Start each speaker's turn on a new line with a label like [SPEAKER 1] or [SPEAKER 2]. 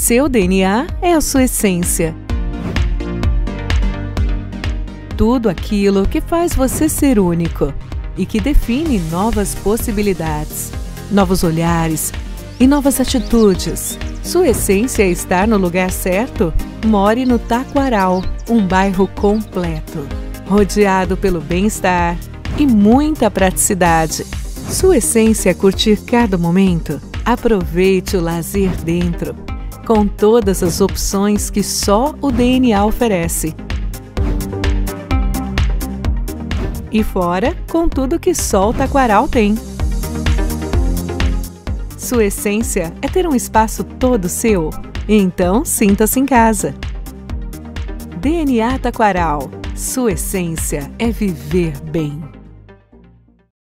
[SPEAKER 1] seu DNA é a sua essência. Tudo aquilo que faz você ser único e que define novas possibilidades, novos olhares e novas atitudes. Sua essência é estar no lugar certo? More no Taquaral, um bairro completo, rodeado pelo bem-estar e muita praticidade. Sua essência é curtir cada momento? Aproveite o lazer dentro, com todas as opções que só o DNA oferece. E fora, com tudo que só o Taquaral tem. Sua essência é ter um espaço todo seu? Então, sinta-se em casa. DNA Taquaral. Sua essência é viver bem.